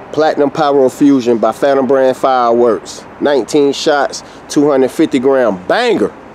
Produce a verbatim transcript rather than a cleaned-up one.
Platinum Pyro Fusion by Phantom Brand Fireworks. nineteen shots, two hundred fifty gram banger.